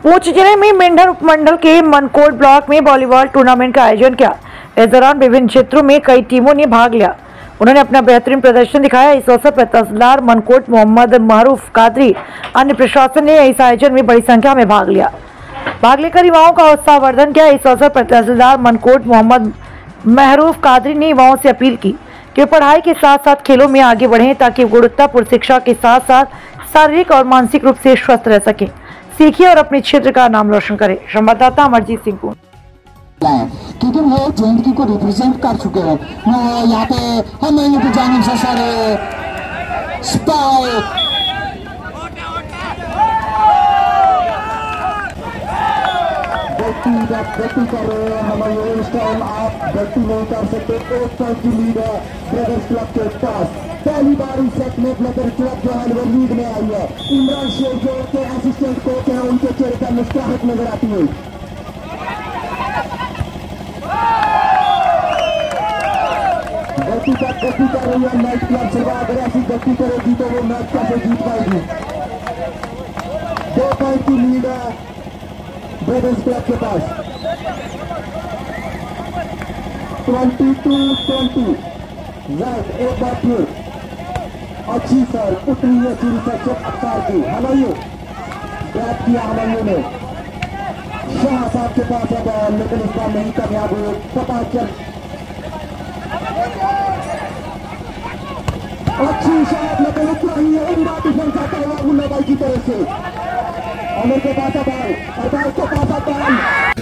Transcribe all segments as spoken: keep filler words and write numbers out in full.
पुंछ जिले में मेंढर उपमंडल के मनकोट ब्लॉक में वॉलीबॉल टूर्नामेंट का आयोजन किया। इस दौरान विभिन्न क्षेत्रों में कई टीमों ने भाग लिया। उन्होंने अपना बेहतरीन प्रदर्शन दिखाया। इस अवसर पर तहसीलदार मनकोट मोहम्मद महरूफ कादरी, अन्य प्रशासन ने इस आयोजन में बड़ी संख्या में भाग लिया भाग लेकर युवाओं का उत्साहवर्धन किया। इस अवसर पर तहसीलदार मनकोट मोहम्मद महरूफ कादरी ने युवाओं से अपील की कि पढ़ाई के साथ साथ खेलों में आगे बढ़ें ताकि गुणवत्तापूर्ण शिक्षा के साथ साथ शारीरिक और मानसिक रूप से स्वस्थ रह सकें। सीखिए और अपने क्षेत्र का नाम रोशन करें। संवाददाता अमरजीत सिंह को क्योंकि वो जेएनडीयू को रिप्रेजेंट कर चुके हैं। यहाँ पे हम की जानिब से सारे स्पाइक गलती कर रहे हैं। हमारे इस टाइम आप गलती नहीं कर सकते। एक पॉइंट की लीड है ब्रदर्स क्लब के पास। पहली बार इस सेट में ब्रदर्स क्लब जो है वो लीड में आई है। इमरान शेख जो के असिस्टेंट कोच हैं, उनके चेहरे पर मुस्कुराहट नजर आती है। गलती का गलती कर रही है नाइट क्लब सेवा। अगर ऐसी गलती करेगी तो वो मैच कैसे जीत पाएगी। दो पॉइंट की लीड है ब्रदर्स क्लब के पास। Twenty two twenty right. एक बार फिर अच्छी सर उतनी है चीज सर अफ्तार की हमायूं ड्रैप किया। हमायूं ने शाह साहब के पास है बॉल, लेकिन इस बार नहीं कामयाब हुए। पता चल अच्छी शॉट, लेकिन उतना ही है। उमरा डिफेंस आता है मुन्ना भाई की तरफ से। अमर के पास है बॉल, अरबाज के पास है बॉल।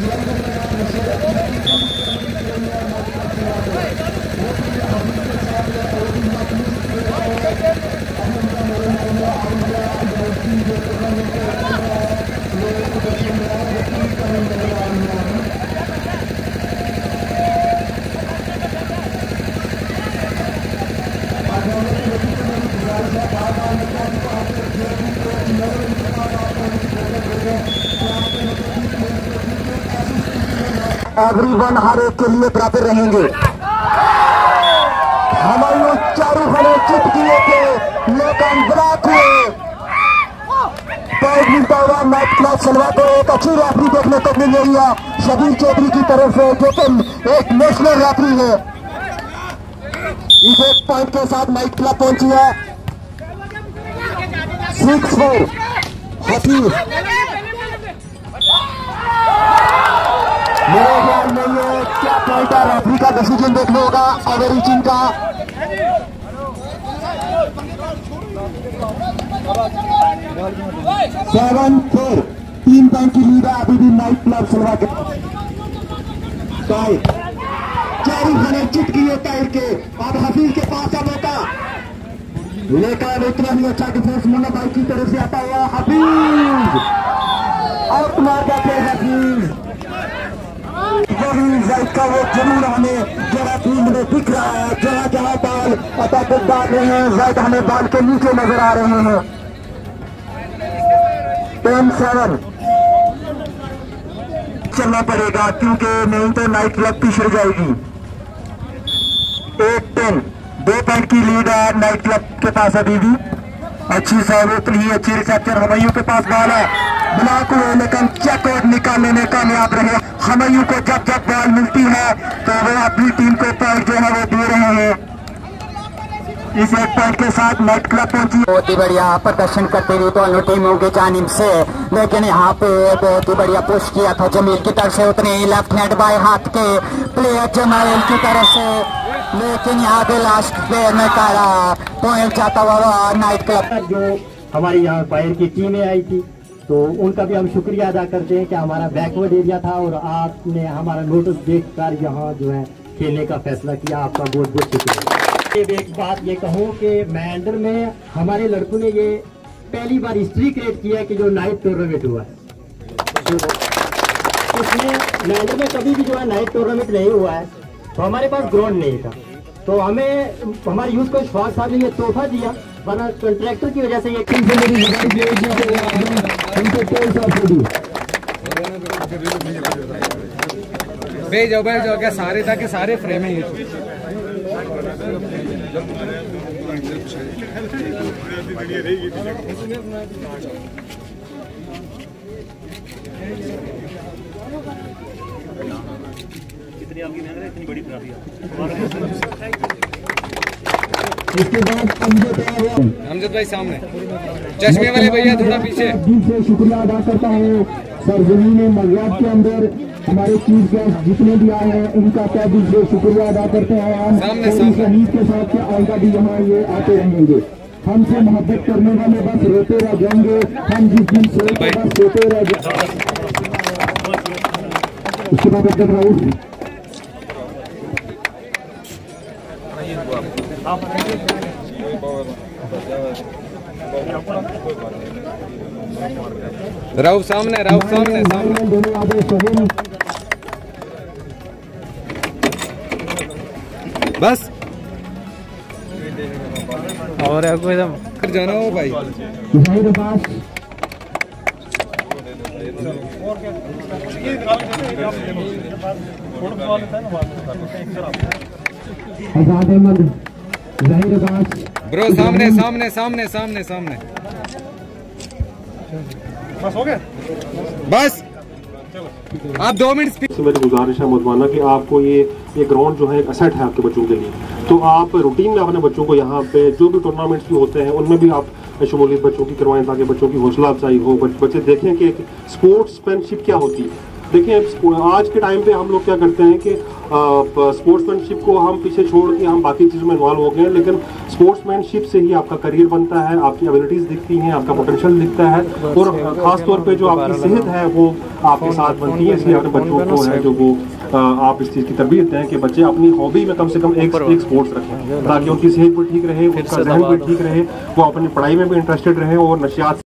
एवरीवन हर एक के लिए बराबर रहेंगे। हमारे चारों खड़े चिप किए थे लेकिन ब्लॉक हुए। पॉइंट मिलता हुआ नाइट क्लब सलवा को एक अच्छी रेफरी देखने को मिल रही है शबीर चौधरी की तरफ से, जो कि एक नेशनल रेफरी है। इस एक पॉइंट के साथ नाइट क्लब पहुंची है। सिक्स फोर हफीज मेरे ख्याल में ये क्या पॉइंट है, रेफरी का डिसीजन देखना होगा। ओवर रीचिंग का सेवन फोर तीन पॉइंट की लीड है अभी भी नाइट क्लब सलवा के। चारों खाने चिट किए टाइर के। अब हफीज के पास है मौका, लेकिन उतना ही अच्छा डिफेंस मुन्ना भाई की तरफ से आता हुआ हफीज आउट मार जाते हैं। हफीज वही जायद का वो जुनून हमें जरा फील्ड में दिख रहा है। जहाँ जहाँ बॉल अटैक डाल रहे हैं जायद हमें बॉल के नीचे नजर आ रहे हैं। टेन सेवन चलना पड़ेगा क्योंकि नहीं तो नाइट क्लब पिछड़ जाएगी। एट टेन दो पॉइंट की लीड है नाइट क्लब के पास अभी भी। अच्छी सर्व, उतनी अच्छी रिसेप्शन। हमायूं के पास बॉल है, ब्लॉक हुए लेकिन चेकआउट निकालने में कामयाब रहे। हमायूं को जब जब बॉल मिलती है तो वो अपनी टीम को पॉइंट जो है वो दे रहे हैं। इस एक पॉइंट के साथ नाइट क्लब पहुंची। बहुत ही बढ़िया प्रदर्शन करते हुए दोनों टीमों के जानिब से, लेकिन यहाँ पे बहुत ही बढ़िया पुश किया था जमील की तरफ से। उतने ही लेफ्ट हैंड बाएं हाथ के प्लेयर जमाइल की तरफ से, लेकिन यहाँ पे लास्ट प्लेयर में कारा पॉइंट जाता हुआ नाइट क्लब। जो हमारी यहाँ बाहर की टीमें आई थी तो उनका भी हम शुक्रिया अदा करते हैं कि हमारा बैकवर्ड एरिया था और आपने हमारा नोटिस देखकर यहाँ जो है खेलने का फैसला किया। आपका बहुत बहुत शुक्रिया। एक बात ये कहूँ कि मैंडर में हमारे लड़कों ने ये पहली बार हिस्ट्री क्रिएट किया है कि जो नाइट टूर्नामेंट हुआ है, उसमें मैंडर में कभी भी जो है नाइट टूर्नामेंट नहीं हुआ है। तो हमारे पास ग्राउंड नहीं था, तो हमें हमारे यूथ कोच फाज साहब ने ये तोहफा दिया, वरना कॉन्ट्रैक्टर की वजह से ये भेज जाओ भेज जाओ क्या सारे ताकि सारे फ्रेम है। ये इतनी आपकी मेहनत है, इतनी बड़ी ट्रॉफी इसके बाद अमजद भाई सामने, चश्मे वाले भैया थोड़ा पीछे। दिल से शुक्रिया अदा करता हूँ सरजमीन मज़ाक के अंदर हमारे चीफ गेस्ट जितने भी आए हैं इनका क्या दिल से शुक्रिया अदा करते हैं। हम सामने, पूरी शहीद के साथ आएगा भी यहाँ ये आते रहेंगे। हमसे मोहब्बत करने वाले बस रोते रह जाएंगे, हम जिस दिन सोए बस रोते रह जाएंगे। उसके बाद अब्दुल राउफ राउफ सामने, राउफ सामने सामने दोनों आगे सोहेल बस। और आपको एकदम जाना हो भाई। जाहिर अब्बास आजाद अहमद, जाहिर अब्बास ब्रो सामने सामने सामने सामने सामने बस हो गया। बस आप दो मिनट स्पीक। तो मेरी गुजारिश है मुद्वाना कि आपको ये ये ग्राउंड जो है एक असेट है आपके बच्चों के लिए, तो आप रूटीन में अपने बच्चों को यहाँ पे जो भी टूर्नामेंट्स भी होते हैं उनमें भी आप शमूलियत बच्चों की करवाएं ताकि बच्चों की हौसला अफजाई हो, बच्चे देखें कि स्पोर्ट्समैनशिप क्या होती है। देखिए आज के टाइम पे हम लोग क्या करते हैं कि स्पोर्ट्समैनशिप को हम पीछे छोड़ के हम बाकी चीज़ों में इन्वॉल्व हो गए हैं, लेकिन स्पोर्ट्समैनशिप से ही आपका करियर बनता है, आपकी एबिलिटीज़ दिखती हैं, आपका पोटेंशियल दिखता है और ख़ास तौर पे जो आपकी सेहत है वो आपके साथ बनती है। इसलिए अपने बच्चों को है जो वो आप इस चीज़ की तरबियत दें कि बच्चे अपनी हॉबी में कम से कम एक एक स्पोर्ट्स रखें ताकि उनकी सेहत भी ठीक रहे, उनका जहन भी ठीक रहे, वो अपनी पढ़ाई में भी इंटरेस्टेड रहे और नशियात